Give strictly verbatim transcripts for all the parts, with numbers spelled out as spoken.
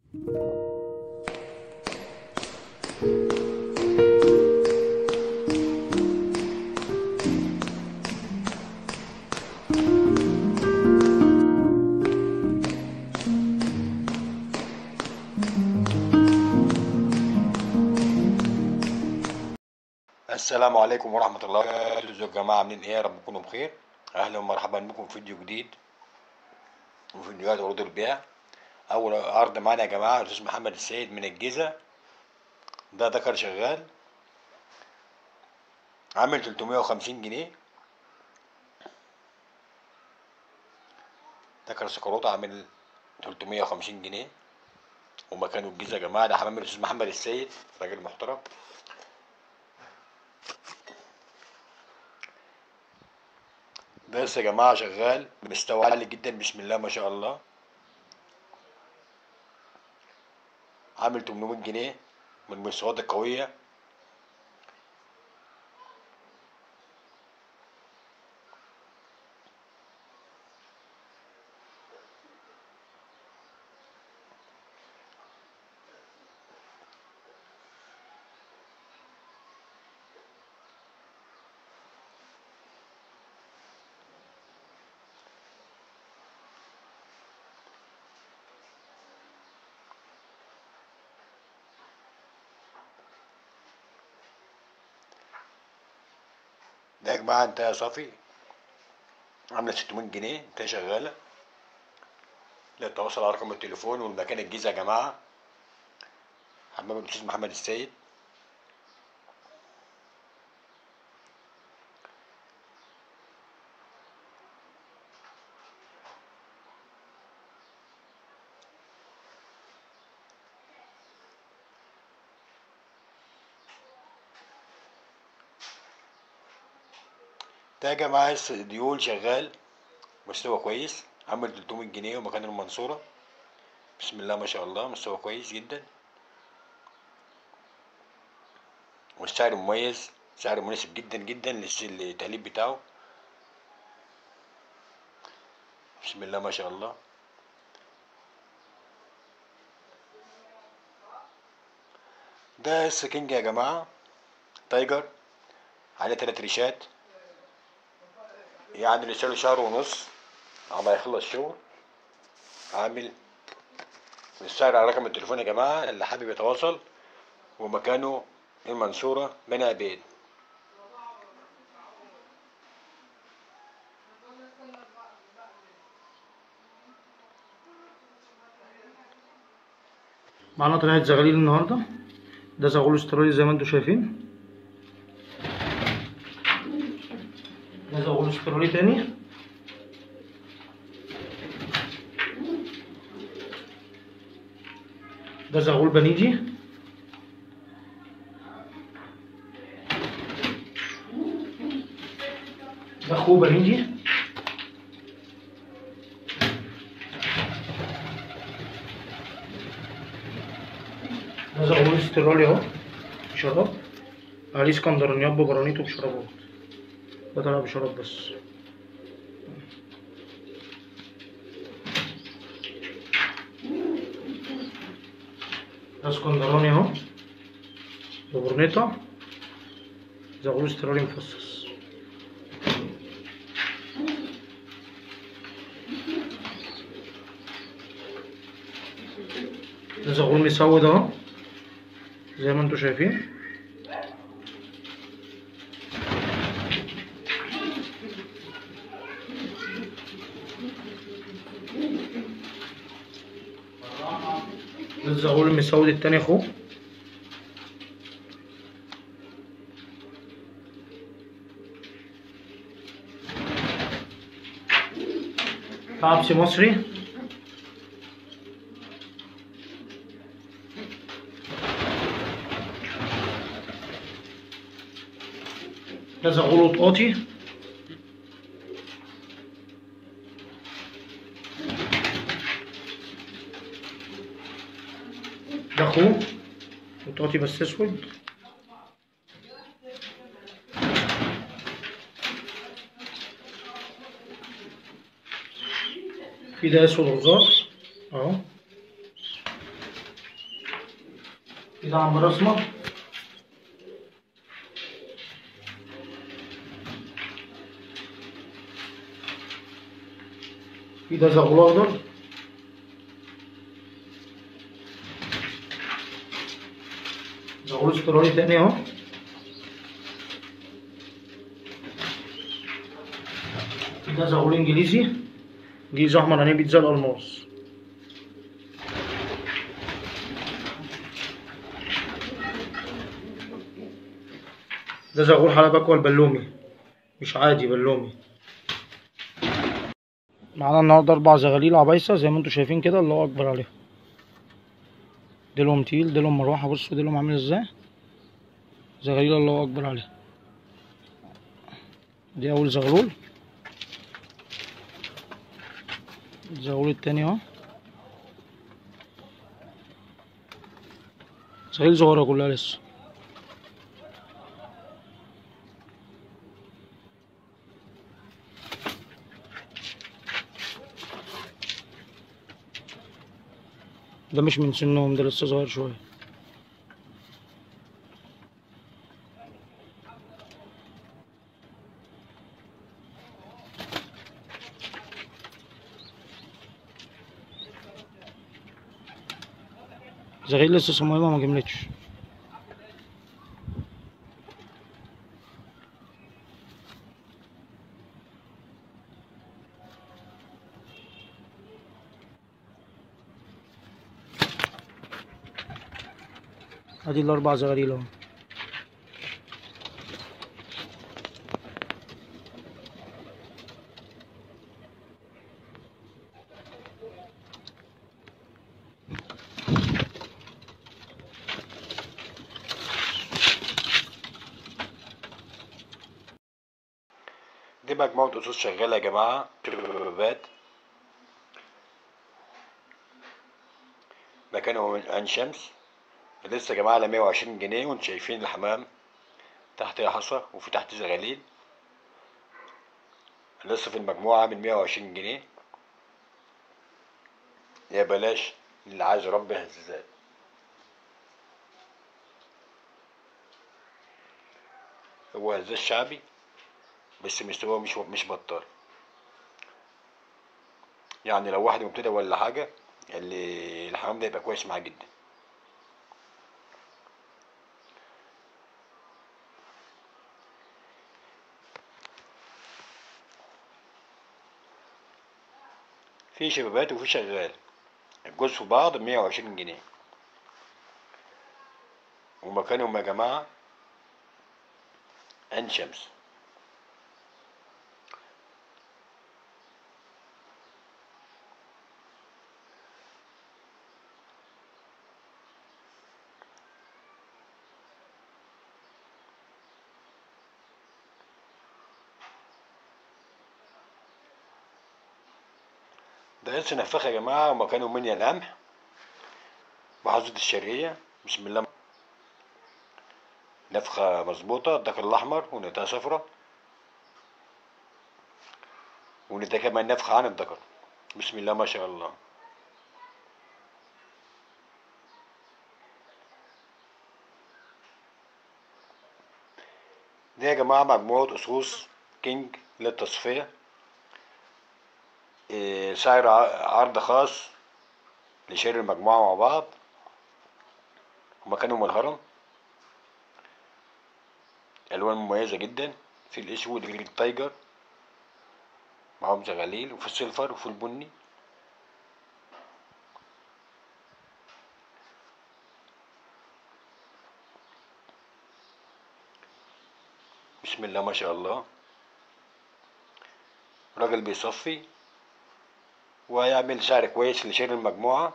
السلام عليكم ورحمة الله وبركاته. ازيكم يا جماعة، عاملين ايه؟ يا رب تكونوا بخير. اهلا ومرحبا بكم في فيديو جديد وفيديوهات عروض البيع. اول عرض معانا يا جماعة الاستاذ محمد السيد من الجيزة. ده ذكر شغال عامل تلتمية وخمسين جنيه. ذكر سكروطة عامل تلتمية وخمسين جنيه ومكانه الجيزة يا جماعة. ده حمام الاستاذ محمد السيد، راجل محترم. بس يا جماعة شغال بمستوى عالي جدا، بسم الله ما شاء الله. عامل تمنمية جنيه من المستويات القوية. ده يا جماعة انتهى صافي، عاملة ستمية جنيه، انتهى شغالة. للتواصل على رقم التليفون والمكان الجيزة يا جماعة. حمام الاستاذ محمد السيد. ده يا جماعة ديول شغال مستوى كويس، عامل تلتمية جنيه ومكان المنصورة. بسم الله ما شاء الله، مستوى كويس جدا والسعر مميز، سعر مناسب جدا جدا للتقليب بتاعه. بسم الله ما شاء الله. ده السكينج يا جماعة تايجر، عليه تلات ريشات، يعني لسه شهر ونص عما يخلص شغل. عامل السعر على رقم التليفون يا جماعة اللي حابب يتواصل، ومكانه المنصورة بني عبيد. معانا طريقه زغاليل النهارده. ده زغلول استرالي زي ما انتم شايفين. ده زغلول استرالي تاني. ده زغلول بنيجي. ده اخوه بنيجي. ده زغلول استرالي اهو، شراب عليه اسكندرانيات بجرانيت وبشرابات. ده طالع بشراب بس. ده اسكندراني اهو ببرنيطة، زغلول استرالي مفصص. ده زغلول مسود اهو زي ما انتم شايفين. ده الزغلول المسود التاني اخوه. عبسي مصري. ده زغلول طاطي. ده اخوه وطاطي بس اسود. في ده اسود غزار اهو. في ده عنبر اسمر، في ده زغلول اخضر، زغلول استرالي تاني اهو، في ده زغلول انجليزي، انجليزي احمر عينيه بيتزا الالماس. ده زغلول حلب اكوا البلومي، مش عادي بلومي. معانا النهارده اربع زغاليل عبايسه زي ما انتم شايفين كده، الله اكبر عليهم. ديلهم تقيل، ديلهم مروحه، بصوا ديلهم عامل ازاي. زغاليل الله اكبر عليها. دي اول زغلول، الزغلول التاني اهو. زغاليل صغيره كلها لسه. ده مش من سنهم، ده لسه صغير شويه. زغاليل لسه صميمه ما جملتش. ادي الاربع زغاليل اهو. دي مجموعة أسود شغالة يا جماعة، تدريبات. مكانهم من عين شمس. لسه يا جماعة على مية وعشرين جنيه، وانتوا شايفين الحمام تحت حصى وفي تحت زغاليل. لسه في المجموعة من مية وعشرين جنيه، يا بلاش اللي عايز يربي هزاز. هو هزاز شعبي بس مستواه مش مش بطال. يعني لو واحد مبتدئ ولا حاجة، اللي الحمام ده يبقى كويس معاه جدا. في شبابات وفي شغال، الجوز في بعض مية وعشرين جنيه. ومكانهم يا جماعة عين شمس. ده لسه نفاخ يا جماعة، ومكانهم منيا القمح، محافظة الشرقية. بسم الله. نفخة مظبوطة، الدكر الأحمر ونتاها صفرة، ونتا كمان نفخة عن الدكر. بسم الله ما شاء الله. دي يا جماعة مجموعة أصوص كينج للتصفية. إيه، سعر عرض خاص لشراء المجموعة مع بعض. ومكانهم الهرم. ألوان مميزة جدا، في الأسود وفي التايجر، معاهم زغاليل، وفي السيلفر وفي البني. بسم الله ما شاء الله. راجل بيصفي وهيعمل سعر كويس لشراء المجموعة.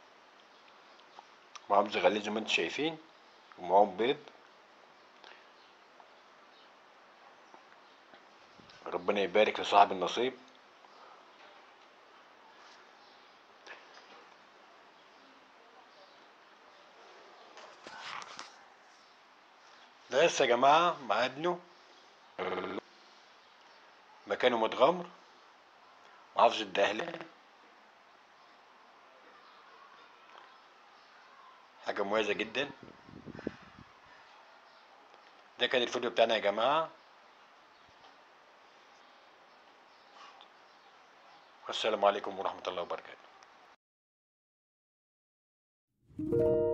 معاهم زغاليل زي ما انتم شايفين، ومعاهم بيض. ربنا يبارك لصاحب النصيب. ده لسه يا جماعة مع ابنه، مكانه متغمر، محافظة الدهلة. حاجة مميزة جدا. ده كان الفيديو بتاعنا يا جماعة، والسلام عليكم ورحمة الله وبركاته.